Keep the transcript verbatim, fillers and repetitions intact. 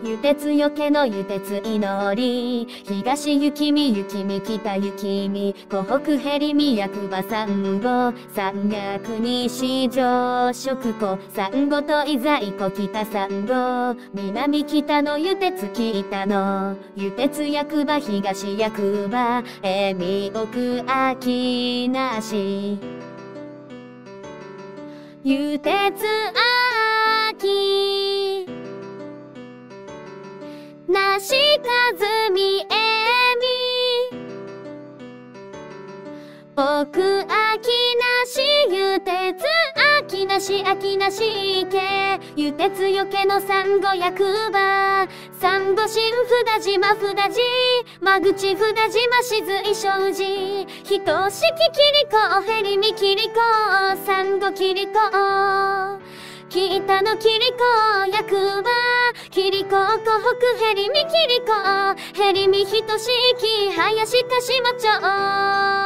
輸鉄よけの輸鉄祈り、東雪見雪見北雪見、湖北ヘリ見役場産後、山岳西上食湖、産後といざいこ北産後、南北の輸鉄北の、輸鉄役場東役場、えみ奥秋なし。輸鉄秋なしかずみえみ奥秋なし輸鉄秋なし秋なしけ輸鉄よけの産後役場産後新札島札寺間口札島静井正寺人式キリコヘリミキリコ産後キリコ北のキリコ役場キリコ湖北ヘリミキリコヘリミひとしき林田島町